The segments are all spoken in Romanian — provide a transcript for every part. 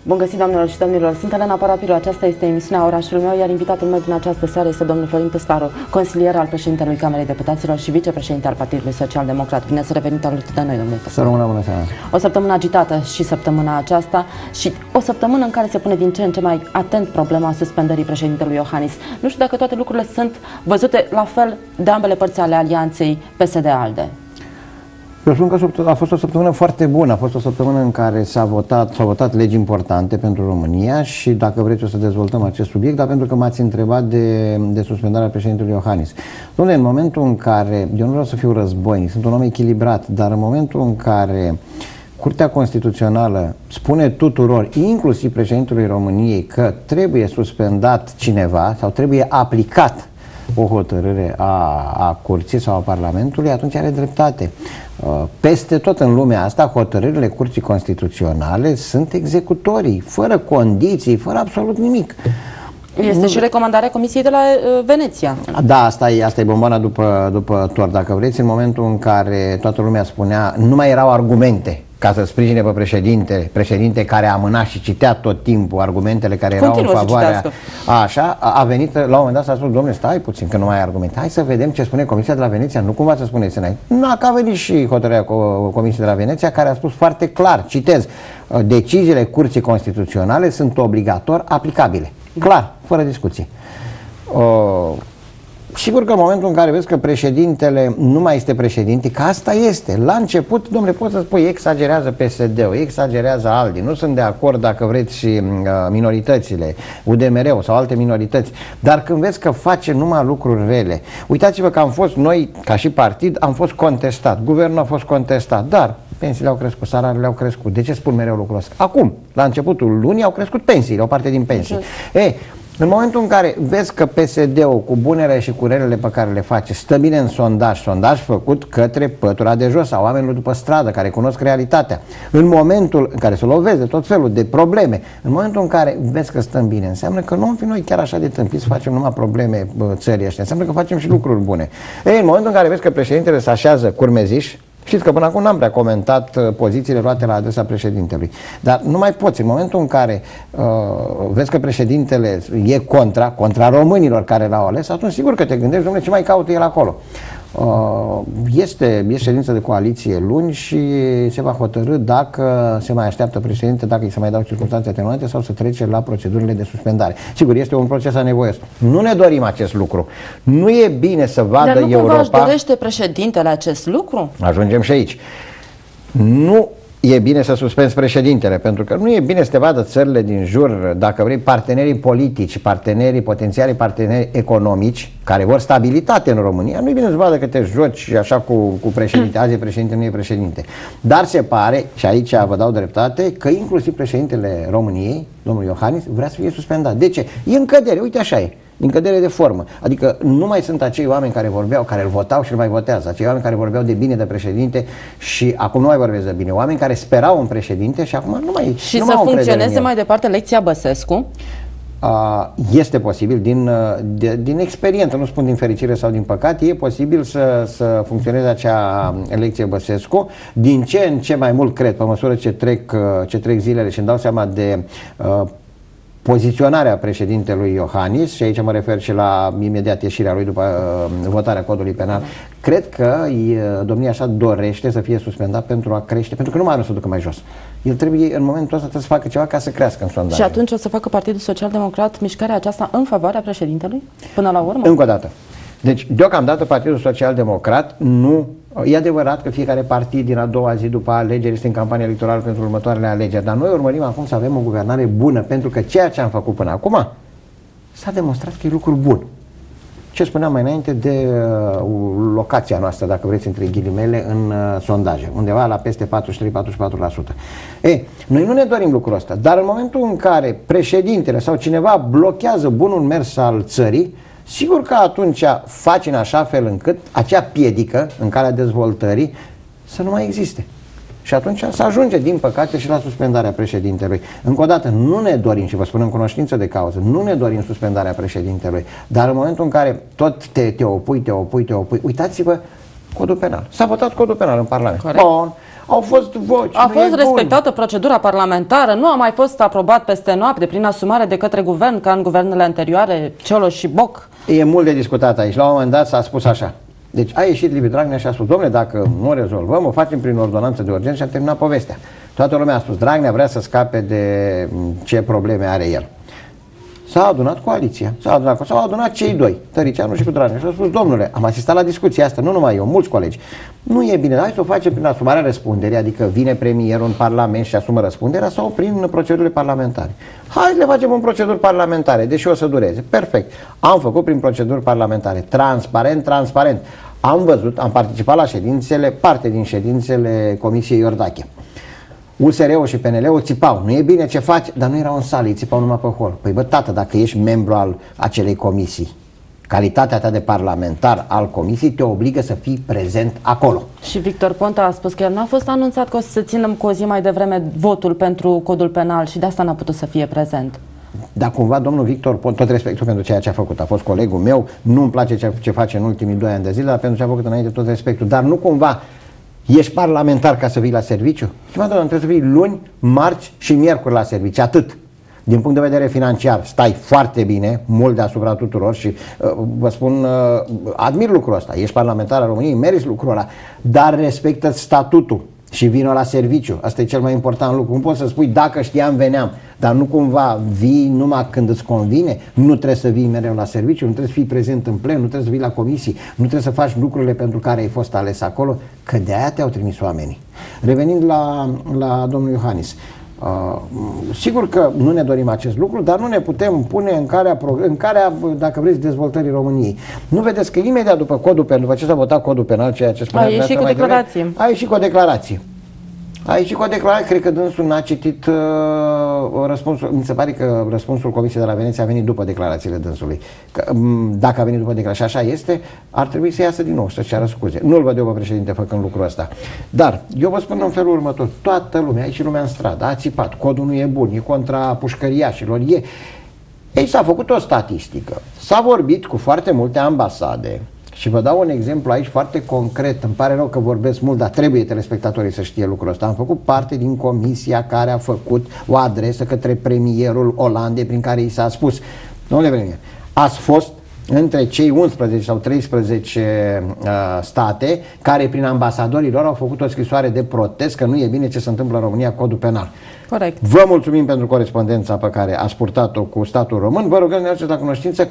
Bun găsit, doamnelor și domnilor, sunt Elena Parapiru, aceasta este emisiunea Orașul meu, iar invitatul meu din această seară este domnul Florin Păscaru, consilier al președintelui Camerei Deputaților și vicepreședinte al Partidului Social Democrat. Bine să revenit alături de noi, domnule Păscaru. Bună seara. O săptămână agitată și săptămâna aceasta și o săptămână în care se pune din ce în ce mai atent problema suspendării președintelui Iohannis. Nu știu dacă toate lucrurile sunt văzute la fel de ambele părți ale alianței PSD-ALDE. Eu spun că a fost o săptămână foarte bună, a fost o săptămână în care s-au votat legi importante pentru România și, dacă vreți, o să dezvoltăm acest subiect, dar pentru că m-ați întrebat de suspendarea președintelui Iohannis. Dom'le, în momentul în care, eu nu vreau să fiu războinic, sunt un om echilibrat, dar în momentul în care Curtea Constituțională spune tuturor, inclusiv președintelui României, că trebuie suspendat cineva sau trebuie aplicat o hotărâre a Curții sau a Parlamentului, atunci are dreptate. Peste tot în lumea asta, hotărârile Curții Constituționale sunt executorii, fără condiții, fără absolut nimic. Este și recomandarea Comisiei de la Veneția. Da, asta e bomboana după tort, dacă vreți, în momentul în care toată lumea spunea, nu mai erau argumente ca să sprijine pe președinte care amâna și citea tot timpul argumentele care erau în favoarea. Așa, a venit, la un moment dat s-a spus, domnule, stai puțin că nu mai ai argumente. Hai să vedem ce spune Comisia de la Veneția, nu cumva să spuneți înainte. Nu, că a venit și hotărârea Comisiei de la Veneția care a spus foarte clar, citez, deciziile Curții Constituționale sunt obligator aplicabile. Clar, fără discuție. Sigur că în momentul în care vezi că președintele nu mai este președinte, că asta este, la început, domnule, poți să spui, exagerează PSD-ul, exagerează ALDI, nu sunt de acord, dacă vreți, și minoritățile, UDMR-ul sau alte minorități, dar când vezi că face numai lucruri rele, uitați-vă că am fost noi, ca și partid, am fost contestat, guvernul a fost contestat, dar pensiile au crescut, salariile au crescut. De ce spun mereu lucrul ăsta? Acum, la începutul lunii, au crescut pensiile, o parte din pensii. În momentul în care vezi că PSD-ul, cu bunele și cu relele pe care le face, stă bine în sondaj făcut către pătura de jos a oamenilor după stradă, care cunosc realitatea, în momentul în care se lovesc de tot felul de probleme, în momentul în care vezi că stăm bine, înseamnă că nu am fi noi chiar așa de tâmpiți să facem numai probleme țării ăștia, înseamnă că facem și lucruri bune. În momentul în care vezi că președintele se așează curmeziș, știți că până acum n-am prea comentat pozițiile luate la adresa președintelui. Dar nu mai poți. În momentul în care vezi că președintele e contra românilor care l-au ales, atunci sigur că te gândești, domnule, ce mai caută el acolo? Este ședință de coaliție luni și se va hotărî dacă se mai așteaptă președinte, dacă îi se mai dau circunstanțe atenuante sau să trece la procedurile de suspendare. Sigur, este un proces anevoios. Nu ne dorim acest lucru. Nu e bine să vadă Europa... Dar nu cumva își dorește președintele acest lucru? Ajungem și aici. Nu e bine să suspenzi președintele, pentru că nu e bine să te vadă țările din jur, dacă vrei, partenerii politici, potențialii parteneri economici, care vor stabilitate în România. Nu e bine să vadă că te joci așa cu președinte. Azi e președinte, nu e președinte. Dar se pare, și aici vă dau dreptate, că inclusiv președintele României, domnul Iohannis, vrea să fie suspendat. De ce? E în cădere, uite așa e. Din cădere de formă. Adică nu mai sunt acei oameni care vorbeau, care îl votau și îl mai votează. Acei oameni care vorbeau de bine de președinte și acum nu mai vorbesc de bine. Oameni care sperau în președinte și acum nu mai și nu să funcționeze mai departe lecția Băsescu? Este posibil, din experiență, nu spun din fericire sau din păcate, e posibil să funcționeze acea lecție Băsescu. Din ce în ce mai mult cred, pe măsură ce trec zilele și îmi dau seama de poziționarea președintelui Iohannis, și aici mă refer și la imediat ieșirea lui după votarea codului penal, cred că domnia așa dorește să fie suspendat pentru a crește, pentru că nu mai are să ducă mai jos. El trebuie, în momentul ăsta, trebuie să facă ceva ca să crească în sondaj. Și atunci o să facă Partidul Social Democrat mișcarea aceasta în favoarea președintelui? Până la urmă? Încă o dată. Deci, deocamdată, Partidul Social Democrat nu... E adevărat că fiecare partid din a doua zi după alegeri este în campanie electorală pentru următoarele alegeri, dar noi urmărim acum să avem o guvernare bună, pentru că ceea ce am făcut până acum s-a demonstrat că e lucru bun. Ce spuneam mai înainte de locația noastră, dacă vreți, între ghilimele, în sondaje, undeva la peste 43-44%. Noi nu ne dorim lucrul ăsta, dar în momentul în care președintele sau cineva blochează bunul mers al țării, sigur că atunci faci în așa fel încât acea piedică în calea dezvoltării să nu mai existe. Și atunci să ajunge, din păcate, și la suspendarea președintelui. Încă o dată, nu ne dorim, și vă spun în cunoștință de cauză, nu ne dorim suspendarea președintelui, dar în momentul în care tot te opui, uitați-vă codul penal. S-a votat codul penal în Parlament. Corect. Bun. Au fost voci. A fost respectată procedura parlamentară, nu a mai fost aprobat peste noapte prin asumare de către guvern, ca în guvernele anterioare, Cioloș și Boc. E mult de discutat aici. La un moment dat s-a spus așa. Deci a ieșit Liviu Dragnea și a spus, domnule, dacă nu o rezolvăm, o facem prin ordonanță de urgență și am terminat povestea. Toată lumea a spus, Dragnea vrea să scape de ce probleme are el. S-a adunat coaliția, s-au adunat cei doi, Tăricianu și cu Dragnea, și au spus, domnule, am asistat la discuția asta, nu numai eu, mulți colegi. Nu e bine, hai să o facem prin asumarea răspunderii, adică vine premierul în Parlament și asumă răspunderea, sau prin procedurile parlamentare. Hai să le facem în proceduri parlamentare, deși o să dureze. Perfect. Am făcut prin proceduri parlamentare, transparent. Am văzut, am participat la ședințele, parte din ședințele Comisiei Iordache. USR-ul și PNL-ul țipau, nu e bine ce faci, dar nu erau în sală, îi țipau numai pe hol. Păi bă, tată, dacă ești membru al acelei comisii, calitatea ta de parlamentar al comisiei te obligă să fii prezent acolo. Și Victor Ponta a spus că n-a fost anunțat că o să ținem cu o zi mai devreme votul pentru codul penal și de asta n-a putut să fie prezent. Dar cumva domnul Victor Ponta, tot respectul pentru ceea ce a făcut, a fost colegul meu, nu-mi place ce face în ultimii 2 ani de zile, dar pentru ce a făcut înainte tot respectul, dar nu cumva ești parlamentar ca să vii la serviciu? Stimată doamnă, trebuie să vii luni, marți și miercuri la serviciu, atât. Din punct de vedere financiar, stai foarte bine, mult deasupra tuturor și vă spun, admir lucrul ăsta. Ești parlamentar al României, meriți lucrul ăla, dar respectă statutul și vină la serviciu. Asta e cel mai important lucru. Nu poți să spui, dacă știam, veneam, dar nu cumva vii numai când îți convine. Nu trebuie să vii mereu la serviciu, nu trebuie să fii prezent în plen, nu trebuie să vii la comisii, nu trebuie să faci lucrurile pentru care ai fost ales acolo, că de aia te-au trimis oamenii. Revenind la domnul Iohannis, sigur că nu ne dorim acest lucru, dar nu ne putem pune în care, dacă vreți, dezvoltării României. Nu vedeți că imediat după codul penal, după ce s-a votat codul penal, ceea ce spunea, a ieșit cu declarație. A ieșit cu o declarație. Cred că dânsul n-a citit răspunsul. Mi se pare că răspunsul Comisiei de la Veneția a venit după declarațiile dânsului. Că, dacă a venit după declarație și așa este, ar trebui să iasă din nou, să-și ceară scuze. Nu-l văd eu pe președinte făcând lucrul ăsta. Dar eu vă spun în felul următor. Toată lumea, aici și lumea în stradă, a țipat. Codul nu e bun, e contra pușcăriașilor. Ei, s-a făcut o statistică. S-a vorbit cu foarte multe ambasade. Și vă dau un exemplu aici foarte concret. Îmi pare rău că vorbesc mult, dar trebuie telespectatorii să știe lucrul ăsta. Am făcut parte din comisia care a făcut o adresă către premierul Olandei prin care i s-a spus: domnule premier, ați fost între cei 11 sau 13 state care prin ambasadorii lor au făcut o scrisoare de protest că nu e bine ce se întâmplă în România, codul penal. Corect. Vă mulțumim pentru corespondența pe care ați purtat-o cu statul român. Vă rugăm să ne aduceți la cunoștință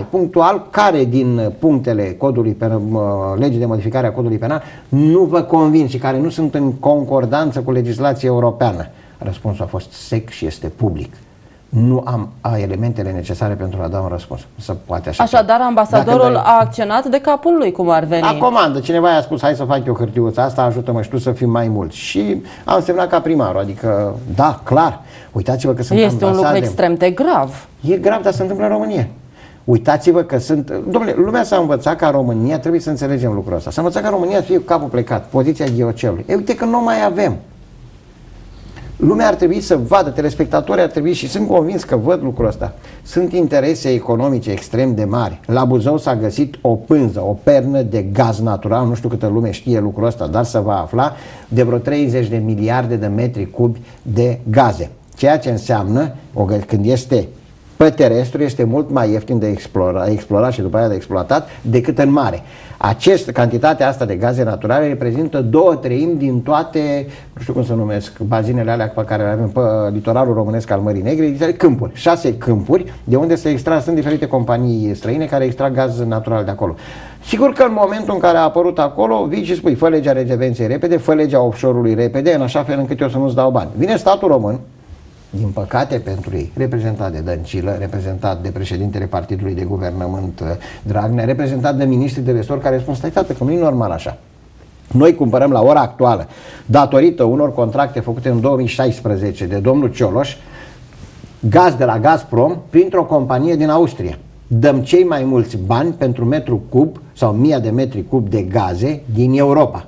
care din punctele codului legii de modificare a codului penal nu vă convin și care nu sunt în concordanță cu legislația europeană. Răspunsul a fost sec și este public. Nu am elementele necesare pentru a da un răspuns. Așadar, ambasadorul a acționat de capul lui, cum ar veni. La comandă. Cineva i-a spus, hai să fac eu hârtiuța asta, ajută-mă și tu să fim mai mulți. Și am semnat ca primarul. Adică, da, clar. Uitați-vă că sunt ambasade. Este un lucru extrem de grav. E grav, dar se întâmplă în România. Uitați-vă că sunt... Dom'le, lumea s-a învățat ca România, trebuie să înțelegem lucrul ăsta. S-a învățat ca România să fie cu capul plecat, poziția ghiocelului. E, uite că nu mai avem. Lumea ar trebui să vadă, telespectatorii ar trebui, și sunt convins că văd lucrul ăsta, sunt interese economice extrem de mari. La Buzău s-a găsit o pânză, o pernă de gaz natural, nu știu câtă lume știe lucrul ăsta, dar se va afla, de vreo 30 de miliarde de metri cubi de gaze. Ceea ce înseamnă, când este pe terestru, este mult mai ieftin de explorat și după aia de exploatat decât în mare. Cantitatea asta de gaze naturale reprezintă 2/3 din toate, nu știu cum se numesc, bazinele alea pe care le avem pe litoralul românesc al Mării Negre, câmpuri, 6 câmpuri, de unde se extrag, sunt diferite companii străine care extrag gaz natural de acolo. Sigur că în momentul în care a apărut acolo, vii și spui, fă legea redevenței repede, fă legea offshore-ului repede, în așa fel încât eu să nu-ți dau bani. Vine statul român, din păcate pentru ei, reprezentat de Dăncilă, reprezentat de președintele Partidului de Guvernământ Dragnea, reprezentat de ministrii de resort care spun, stai tată, că nu e normal așa. Noi cumpărăm la ora actuală, datorită unor contracte făcute în 2016 de domnul Cioloș, gaz de la Gazprom printr-o companie din Austria. Dăm cei mai mulți bani pentru metru cub sau 1000 de metri cub de gaze din Europa.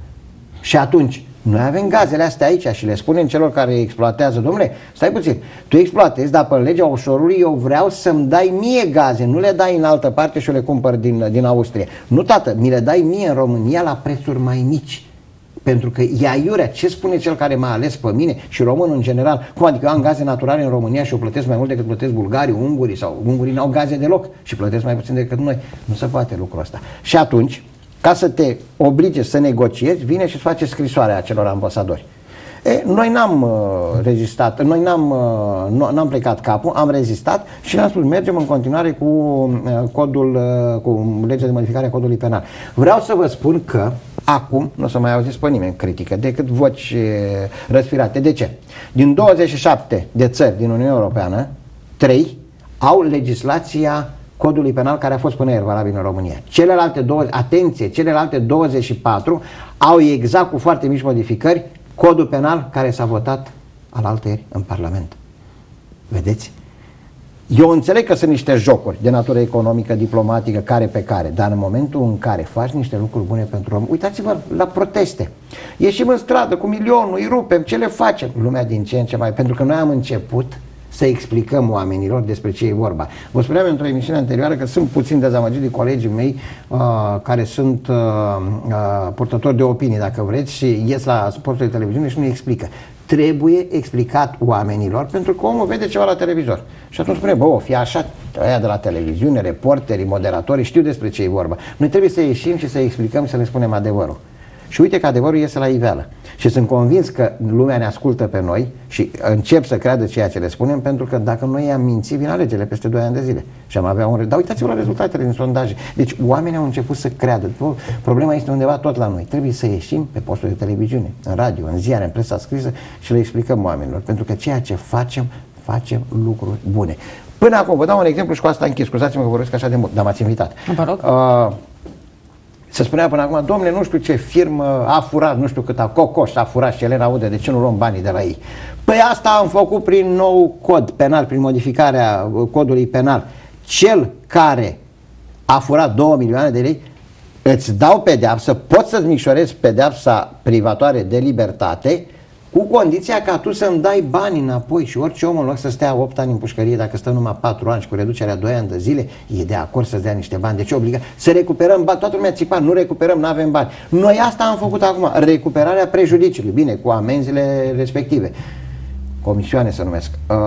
Și atunci, noi avem gazele astea aici și le spunem celor care exploatează, domnule, stai puțin, tu exploatezi, dar pe legea offshore-ului eu vreau să-mi dai mie gaze, nu le dai în altă parte și eu le cumpăr din Austria. Nu, tată, mi le dai mie în România la prețuri mai mici. Pentru că e aiurea. Ce spune cel care m-a ales pe mine și românul în general? Cum adică eu am gaze naturale în România și o plătesc mai mult decât plătesc bulgarii, ungurii, sau ungurii n-au gaze deloc și plătesc mai puțin decât noi? Nu se poate lucrul ăsta. Și atunci, ca să te oblige să negociezi, vine și îți face scrisoarea acelor ambasadori. Noi n-am rezistat, noi n-am plecat capul, am rezistat și ne-am spus mergem în continuare cu cu legea de modificare a codului penal. Vreau să vă spun că acum nu o să mai auziți pe nimeni critică decât voci răspirate. De ce? Din 27 de țări din Uniunea Europeană, 3 au legislația codului penal care a fost până ieri valabil în România. Celelalte 24 au exact cu foarte mici modificări codul penal care s-a votat alaltăieri în Parlament. Vedeți? Eu înțeleg că sunt niște jocuri de natură economică, diplomatică, care pe care, dar în momentul în care faci niște lucruri bune pentru om, uitați-vă la proteste. Ieșim în stradă cu milionul, îi rupem, ce le facem? Lumea din ce în ce mai... Pentru că noi am început să explicăm oamenilor despre ce e vorba. Vă spuneam într-o emisiune anterioară că sunt puțin dezamăgit de colegii mei care sunt purtători de opinii, dacă vreți, și ies la suportul de televiziune și nu explică. Trebuie explicat oamenilor, pentru că omul vede ceva la televizor. Și atunci spune, bă, o fi așa, aia de la televiziune, reporterii, moderatorii, știu despre ce e vorba. Noi trebuie să ieșim și să explicăm, să le spunem adevărul. Și uite că adevărul iese la iveală. Și sunt convins că lumea ne ascultă pe noi și încep să creadă ceea ce le spunem, pentru că dacă noi i-am mințit, vin alegerile peste 2 ani de zile. Și am avea un... Dar uitați-vă la rezultatele din sondaje. Deci oamenii au început să creadă. Problema este undeva tot la noi. Trebuie să ieșim pe postul de televiziune, în radio, în ziare, în presa scrisă și le explicăm oamenilor. Pentru că ceea ce facem lucruri bune. Până acum, vă dau un exemplu și cu asta închis. Scuzați-mă că vorbesc așa de mult, dar m-ați invitat. Vă rog. Se spunea până acum, domnule, nu știu ce firmă a furat, nu știu cât Cocoș a furat și Elena Udă, de ce nu luăm banii de la ei? Păi asta am făcut prin nou cod penal, prin modificarea codului penal. Cel care a furat 2 milioane de lei, îți dau pedeapsă, poți să-ți micșorezi pedeapsa privatoare de libertate, cu condiția ca tu să-mi dai bani înapoi. Și orice om, în loc să stea 8 ani în pușcărie, dacă stă numai 4 ani și cu reducerea 2 ani de zile, e de acord să-ți dea niște bani. Deci obliga să recuperăm bani. Toată lumea țipa, nu recuperăm, nu avem bani. Noi asta am făcut acum, recuperarea prejudiciului, bine, cu amenzile respective. Comisioane se numesc.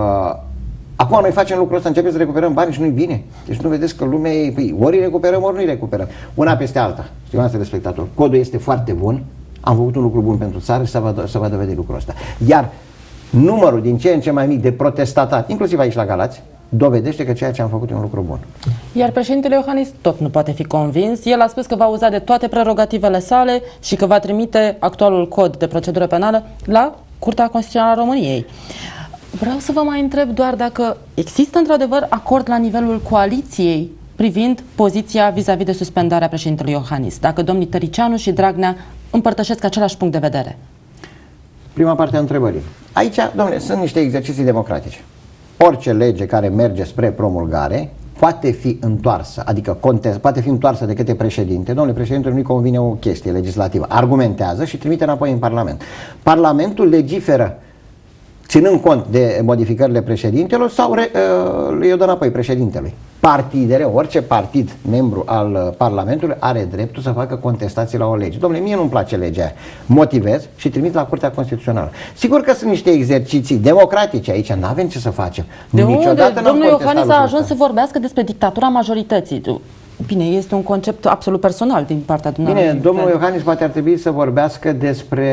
Acum noi facem lucrul ăsta, începem să recuperăm bani și nu-i bine. Deci nu vedeți că lumea e, ori recuperăm, ori nu-i recuperăm. Una peste alta, stimați telespectatori, codul este foarte bun. Am făcut un lucru bun pentru țară și să vă dovedi lucrul ăsta. Iar numărul din ce în ce mai mic de protestatari, inclusiv aici la Galați, dovedește că ceea ce am făcut e un lucru bun. Iar președintele Iohannis tot nu poate fi convins. El a spus că va uza de toate prerogativele sale și că va trimite actualul cod de procedură penală la Curtea Constituțională a României. Vreau să vă mai întreb doar dacă există într-adevăr acord la nivelul coaliției privind poziția vis-a-vis de suspendarea președintelui Iohannis. Dacă domnii Tăricianu și Dragnea împărtășesc același punct de vedere. Prima parte a întrebării. Aici, domnule, sunt niște exerciții democratice. Orice lege care merge spre promulgare poate fi întoarsă, adică poate fi întoarsă de către președinte. Domnule, președintele nu-i convine o chestie legislativă. Argumentează și trimite înapoi în Parlament. Parlamentul legiferă ținând cont de modificările președintelor sau le dă înapoi președintelui. Partidele, orice partid membru al Parlamentului are dreptul să facă contestații la o lege. Dom'le, mie nu-mi place legea aia. Motivez și trimit la Curtea Constituțională. Sigur că sunt niște exerciții democratice aici, nu avem ce să facem. De unde domnul Iohannis a ajuns să vorbească despre dictatura majorității? Bine, este un concept absolut personal din partea dumneavoastră. Bine, domnul Iohannis poate ar trebui să vorbească despre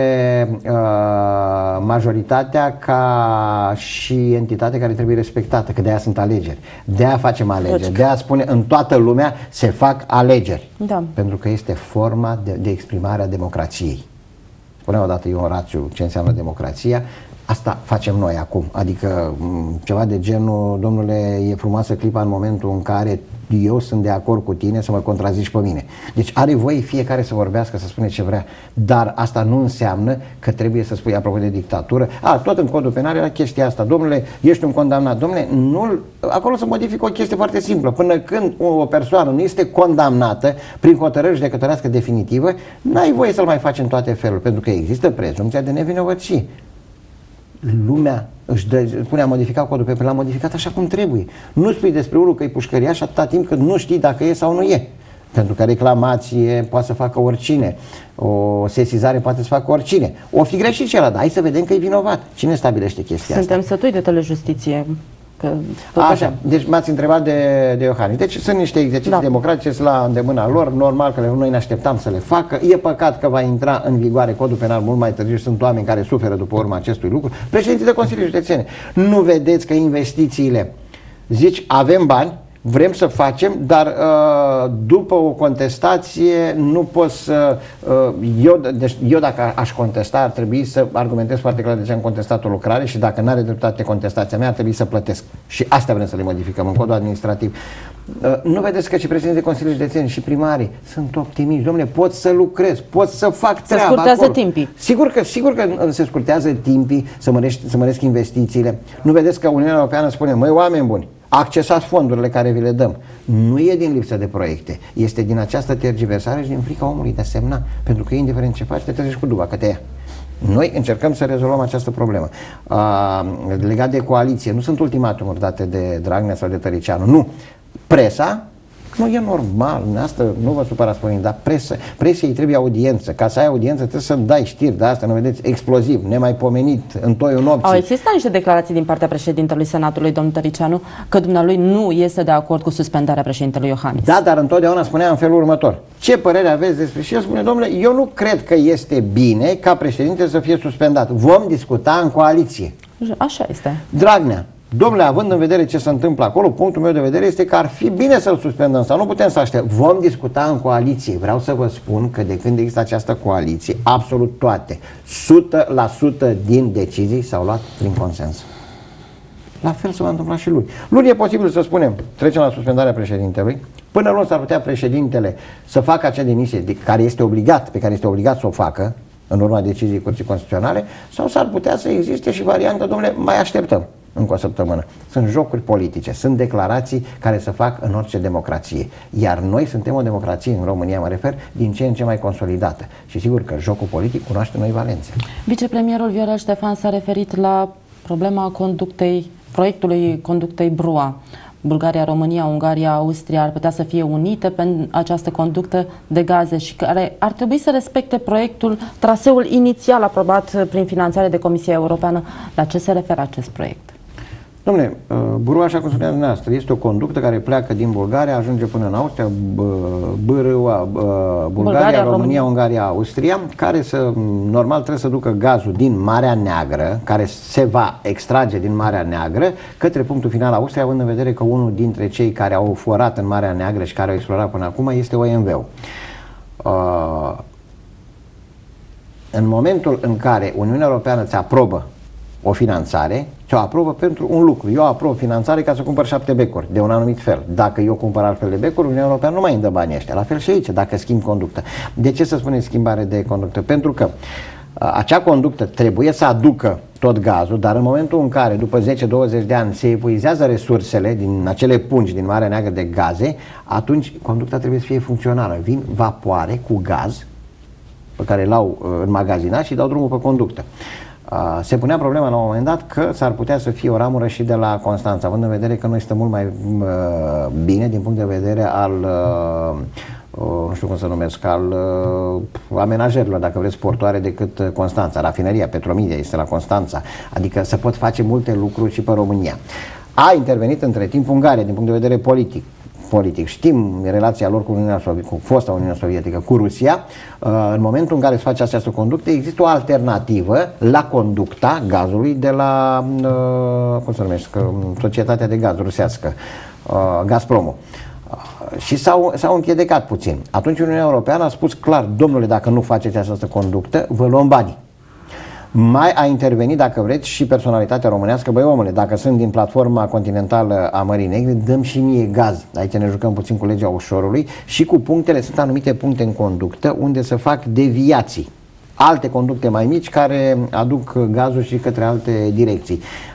majoritatea ca și entitate care trebuie respectată, că de-aia sunt alegeri. De-aia facem alegeri. De-aia spune, în toată lumea se fac alegeri. Da. Pentru că este forma de exprimare a democrației. Spuneam odată Ion Rațiu ce înseamnă democrația. Asta facem noi acum, adică ceva de genul, domnule, e frumoasă clipa în momentul în care eu sunt de acord cu tine să mă contrazici pe mine. Deci are voie fiecare să vorbească, să spune ce vrea, dar asta nu înseamnă că trebuie să spui, apropo de dictatură, tot în codul penal era chestia asta, domnule, ești un condamnat, domnule, acolo se modifică o chestie foarte simplă, până când o persoană nu este condamnată prin hotărâre judecătorească definitivă, n-ai voie să-l mai faci în toate felurile, pentru că există prezumția de nevinovăție. Lumea își spune a modificat codul penal, l-a modificat așa cum trebuie. Nu spui despre unul că e pușcăriaș atâta timp cât nu știi dacă e sau nu e. Pentru că reclamație poate să facă oricine, o sesizare poate să facă oricine. O fi greșit și ăla, dar hai să vedem că e vinovat. Cine stabilește chestia asta? Suntem sătui de telejustiție. Așa, deci m-ați întrebat de Iohannis. Deci sunt niște exerciții democratice, sunt la îndemâna lor, normal că noi ne așteptam să le facă. E păcat că va intra în vigoare codul penal mult mai târziu, sunt oameni care suferă după urma acestui lucru. Președinții de Consiliul Județene, nu vedeți că investițiile, zici, avem bani, vrem să facem, dar după o contestație nu pot să... eu dacă aș contesta, ar trebui să argumentez foarte clar de ce am contestat o lucrare și dacă nu are dreptate contestația mea, ar trebui să plătesc. Și astea vrem să le modificăm în codul administrativ. Nu vedeți că și președintele de Consiliul Județean și primarii sunt optimiști. Dom'le, pot să lucrez, pot să fac treaba acolo. Se scurtează timpii. Sigur că se scurtează timpii, să măresc investițiile. Nu vedeți că Uniunea Europeană spune, măi, oameni buni, accesați fondurile care vi le dăm. Nu e din lipsă de proiecte, este din această tergiversare și din frica omului de a semna, pentru că indiferent ce faci, te trezești cu duba, că te ia. Noi încercăm să rezolvăm această problemă. Legat de coaliție, nu sunt ultimatumuri date de Dragnea sau de Tăricianu, nu. Presa, nu e normal, asta nu vă supărați pe mine, dar presei trebuie audiență. Ca să ai audiență trebuie să dai știri de asta, nu vedeți, exploziv, nemaipomenit, în toiul nopții. Au existat niște declarații din partea președintelui Senatului, domnul Tăricianu, că dumnealui nu este de acord cu suspendarea președintelui Iohannis. Da, dar întotdeauna spunea în felul următor. Ce părere aveți despre... Și el spune, domnule, eu nu cred că este bine ca președinte să fie suspendat. Vom discuta în coaliție. Așa este. Dragnea, domnule, având în vedere ce se întâmplă acolo, punctul meu de vedere este că ar fi bine să-l suspendăm sau nu putem să așteptăm. Vom discuta în coaliție. Vreau să vă spun că de când există această coaliție, absolut toate, 100% din decizii s-au luat prin consens. La fel se va întâmpla și luni. Luni e posibil să spunem, trecem la suspendarea președintelui. Până luni s-ar putea președintele să facă acea demisie pe care este obligat să o facă în urma deciziei Curții Constituționale, sau s-ar putea să existe și varianta, domnule, mai așteptăm încă o săptămână. Sunt jocuri politice, sunt declarații care se fac în orice democrație. Iar noi suntem o democrație, în România mă refer, din ce în ce mai consolidată. Și sigur că jocul politic cunoaște noi valențe. Vicepremierul Viorel Ștefan s-a referit la problema proiectului conductei BRUA. Bulgaria, România, Ungaria, Austria ar putea să fie unite pe această conductă de gaze și care ar trebui să respecte traseul inițial aprobat prin finanțare de Comisia Europeană. La ce se referă acest proiect? Dom'le, BRUA, așa cum spuneați dumneavoastră, este o conductă care pleacă din Bulgaria, ajunge până în Austria, Bulgaria, România, Ungaria, Austria, care normal trebuie să ducă gazul din Marea Neagră, care se va extrage din Marea Neagră, către punctul final Austria, având în vedere că unul dintre cei care au forat în Marea Neagră și care au explorat până acum este OMV-ul. În momentul în care Uniunea Europeană îți aprobă o finanțare, ți-o aprobă pentru un lucru. Eu aprob finanțare ca să cumpăr 7 becuri de un anumit fel. Dacă eu cumpăr altfel de becuri, Uniunea Europeană nu mai îmi dă banii ăștia. La fel și aici, dacă schimb conductă. De ce să spunem schimbare de conductă? Pentru că acea conductă trebuie să aducă tot gazul, dar în momentul în care, după 10-20 de ani, se epuizează resursele din acele pungi din Marea Neagră de gaze, atunci conducta trebuie să fie funcțională. Vin vapoare cu gaz pe care l-au înmagazinat și dau drumul pe conductă. Se punea problema la un moment dat că s-ar putea să fie o ramură și de la Constanța, având în vedere că noi stăm mult mai bine din punct de vedere al, nu știu cum să numesc, al amenajerilor, dacă vreți, portoare decât Constanța. Rafineria Petromedia este la Constanța, adică se pot face multe lucruri și pe România. A intervenit între timp Ungaria din punct de vedere politic. Știm relația lor cu fosta Uniune Sovietică, cu Rusia. În momentul în care se face această conductă, există o alternativă la conducta gazului de la, cum se numește, Societatea de Gaz rusească, Gazpromul. Și s-au închedecat puțin. Atunci Uniunea Europeană a spus clar, domnule, dacă nu faceți această conductă, vă luăm banii. Mai a intervenit, dacă vreți, și personalitatea românească. Băi, omule, dacă sunt din platforma continentală a Mării Negre, dăm și mie gaz. Aici ne jucăm puțin cu legea ușorului și cu punctele, sunt anumite puncte în conductă unde se fac deviații. Alte conducte mai mici care aduc gazul și către alte direcții.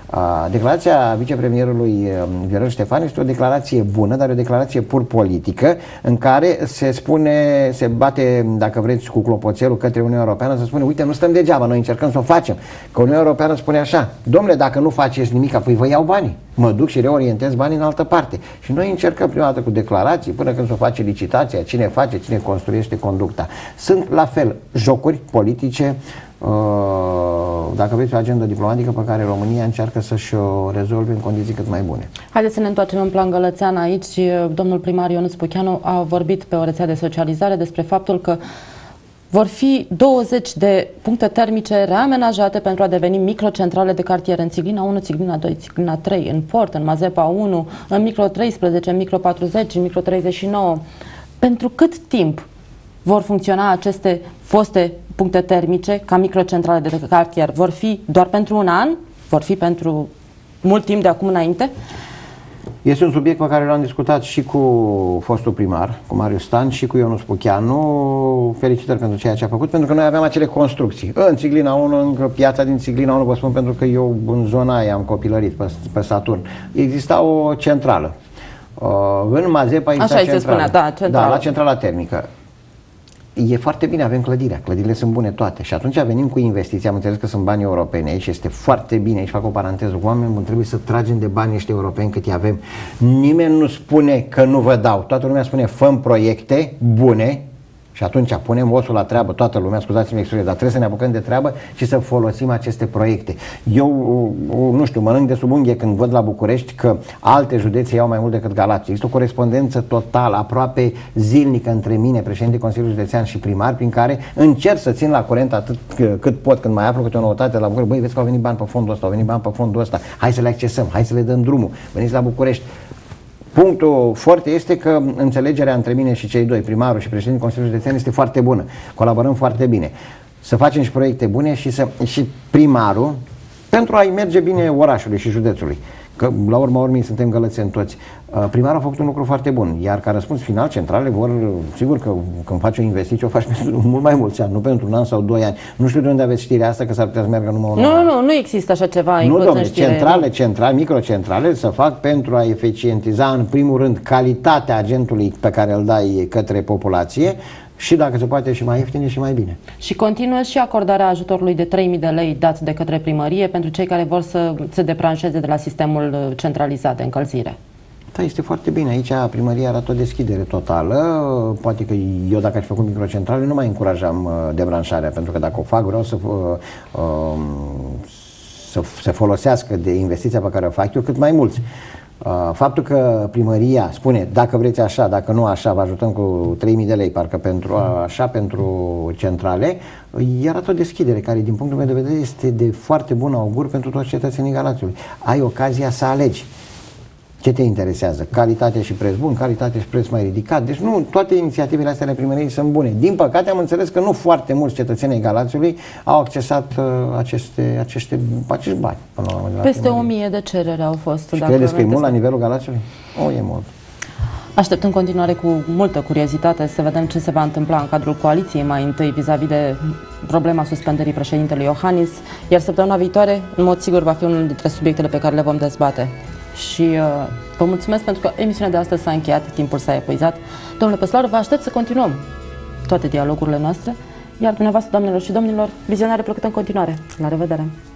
Declarația vicepremierului Viorel Ștefan este o declarație bună, dar o declarație pur politică, în care se spune, se bate, dacă vreți, cu clopoțelul către Uniunea Europeană, se spune, uite, nu stăm degeaba, noi încercăm să o facem. Că Uniunea Europeană spune așa, domnule, dacă nu faceți nimic, apoi vă iau banii. Mă duc și reorientez banii în altă parte. Și noi încercăm prima dată cu declarații, până când se face licitația, cine face, cine construiește conducta. Sunt la fel jocuri politice, dacă vreți, o agendă diplomatică pe care România încearcă să-și o rezolve în condiții cât mai bune. Haideți să ne întoarcem în plan gălățean. Aici domnul primar Ionuț Pucheanu a vorbit pe o rețea de socializare despre faptul că vor fi 20 de puncte termice reamenajate pentru a deveni microcentrale de cartier în Țiglina 1, Țiglina 2, Țiglina 3, în Port, în Mazepa 1, în Micro 13, în Micro 40, în Micro 39. Pentru cât timp vor funcționa aceste foste puncte termice ca microcentrale de cartier? Vor fi doar pentru un an? Vor fi pentru mult timp de acum înainte? Este un subiect pe care l-am discutat și cu fostul primar, cu Marius Stan, și cu Ionuț Pucheanu. Felicitări pentru ceea ce a făcut, pentru că noi aveam acele construcții. În Țiglina 1, în piața din Țiglina 1, vă spun pentru că eu în zona aia am copilărit, pe Saturn. Exista o centrală. În Mazepa exista așa se spunea, da, centrală. Da, la centrala termică. E foarte bine, avem clădirea, clădirile sunt bune toate și atunci venim cu investiții, am înțeles că sunt bani europeni aici, este foarte bine, aici fac o paranteză, oameni buni, trebuie să tragem de bani ăștia europeni cât îi avem. Nimeni nu spune că nu vă dau, toată lumea spune făm proiecte bune și atunci punem osul la treabă, toată lumea, scuzați-mi expresia, dar trebuie să ne apucăm de treabă și să folosim aceste proiecte. Eu, nu știu, mănânc de sub unghie când văd la București că alte județe iau mai mult decât Galați. Există o corespondență totală, aproape zilnică între mine, președinte Consiliului Județean și primar, prin care încerc să țin la curent atât cât pot, când mai aflu câte o noutate la București. Băi, vezi că au venit bani pe fondul ăsta, au venit bani pe fondul ăsta, hai să le accesăm, hai să le dăm drumul, veniți la București. Punctul foarte este că înțelegerea între mine și cei doi, primarul și președintele Consiliului Județean, este foarte bună. Colaborăm foarte bine. Să facem și proiecte bune și primarul, pentru a-i merge bine orașului și județului. Că la urma urmei suntem gălățeni toți. Primarul a făcut un lucru foarte bun, iar ca răspuns final, centrale vor, sigur că când faci o investiție, o faci pentru mult mai mulți ani, nu pentru un an sau 2 ani. Nu știu de unde aveți știrea asta, că s-ar putea să meargă numai un an. Nu există așa ceva. Nu, domnule, centrale, microcentrale să fac pentru a eficientiza, în primul rând, calitatea agentului pe care îl dai către populație, și dacă se poate și mai ieftin și mai bine. Și continuă și acordarea ajutorului de 3.000 de lei dat de către primărie pentru cei care vor să se debranșeze de la sistemul centralizat de încălzire. Da, este foarte bine. Aici primăria arată o deschidere totală. Poate că eu, dacă aș făcut microcentrale, nu mai încurajam debranșarea, pentru că dacă o fac, vreau să se folosească de investiția pe care o fac eu cât mai mulți. Faptul că primăria spune, dacă vreți așa, dacă nu așa, vă ajutăm cu 3.000 de lei, parcă pentru centrale, îi arată o deschidere care, din punctul meu de vedere, este de foarte bun augur pentru toți cetățenii Galațiului. Ai ocazia să alegi. Ce te interesează? Calitate și preț bun, calitate și preț mai ridicat. Deci nu, toate inițiativele astea ale primăriei sunt bune. Din păcate am înțeles că nu foarte mulți cetățenii Galațiului au accesat acești bani. Peste 1000 de cereri au fost. Și credeți că e mult la nivelul Galațiului? E mult. Aștept în continuare cu multă curiozitate să vedem ce se va întâmpla în cadrul coaliției, mai întâi vis-a-vis de problema suspendării președintelui Iohannis, iar săptămâna viitoare, în mod sigur, va fi unul dintre subiectele pe care le vom dezbate. Și vă mulțumesc pentru că emisiunea de astăzi s-a încheiat, timpul s-a epuizat. Domnule Păslaru, vă aștept să continuăm toate dialogurile noastre, iar dumneavoastră, doamnelor și domnilor, vizionare plăcută în continuare. La revedere!